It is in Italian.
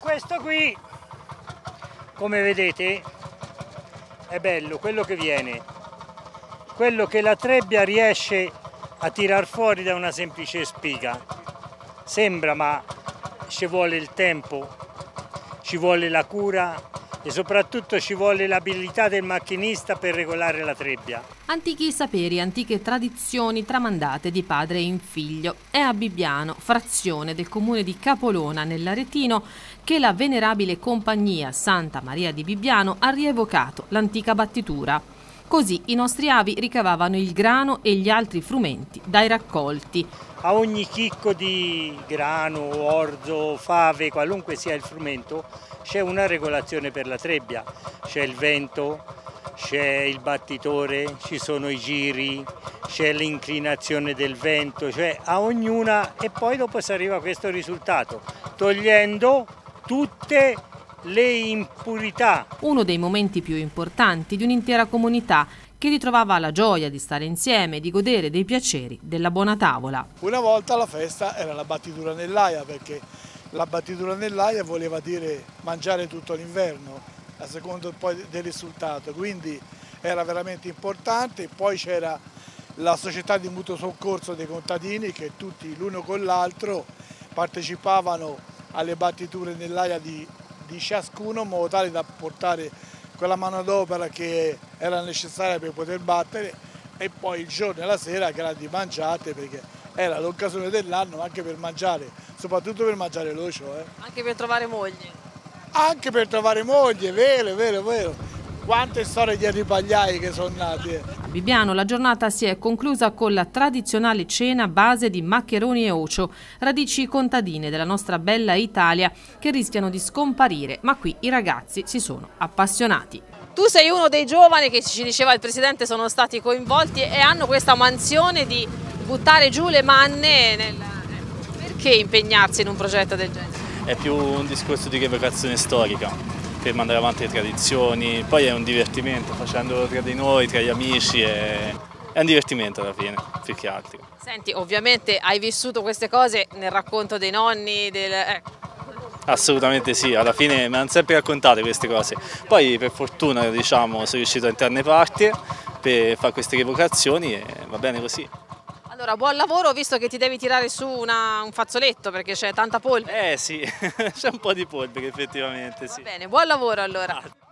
Questo qui, come vedete, è bello, quello che viene, quello che la trebbia riesce a tirar fuori da una semplice spiga. Sembra, ma ci vuole il tempo, ci vuole la cura e soprattutto ci vuole l'abilità del macchinista per regolare la trebbia. Antichi saperi, antiche tradizioni tramandate di padre in figlio. È a Bibbiano, frazione del comune di Capolona, nell'Aretino, che la venerabile compagnia Santa Maria di Bibbiano ha rievocato l'antica battitura. Così i nostri avi ricavavano il grano e gli altri frumenti dai raccolti. A ogni chicco di grano, orzo, fave, qualunque sia il frumento, c'è una regolazione per la trebbia. C'è il vento, c'è il battitore, ci sono i giri, c'è l'inclinazione del vento, cioè a ognuna, e poi dopo si arriva a questo risultato, togliendo tutte le impurità. Uno dei momenti più importanti di un'intera comunità che ritrovava la gioia di stare insieme e di godere dei piaceri della buona tavola. Una volta la festa era la battitura nell'aia, perché la battitura nell'aia voleva dire mangiare tutto l'inverno, a seconda poi del risultato, quindi era veramente importante. Poi c'era la società di mutuo soccorso dei contadini che tutti l'uno con l'altro partecipavano alle battiture nell'aia di ciascuno, in modo tale da portare quella manodopera che era necessaria per poter battere, e poi il giorno e la sera grandi mangiate, perché era l'occasione dell'anno anche per mangiare, soprattutto per mangiare l'ocio. Anche per trovare moglie. Anche per trovare moglie, vero. Quante storie di ripagliai che sono nati. A Bibbiano la giornata si è conclusa con la tradizionale cena a base di maccheroni e ocio, radici contadine della nostra bella Italia che rischiano di scomparire, ma qui i ragazzi si sono appassionati. Tu sei uno dei giovani che, ci diceva il Presidente, sono stati coinvolti e hanno questa mansione di buttare giù le manne. Perché impegnarsi in un progetto del genere? È più un discorso di rievocazione storica, per mandare avanti le tradizioni, poi è un divertimento, facendolo tra di noi, tra gli amici, è un divertimento alla fine, più che altro. Senti, ovviamente hai vissuto queste cose nel racconto dei nonni, Assolutamente sì, alla fine mi hanno sempre raccontate queste cose, poi per fortuna diciamo sono riuscito a entrarne parte per fare queste rievocazioni e va bene così. Allora, buon lavoro, visto che ti devi tirare su un fazzoletto perché c'è tanta polvere. Sì, c'è un po' di polvere effettivamente, sì. Va bene, buon lavoro allora.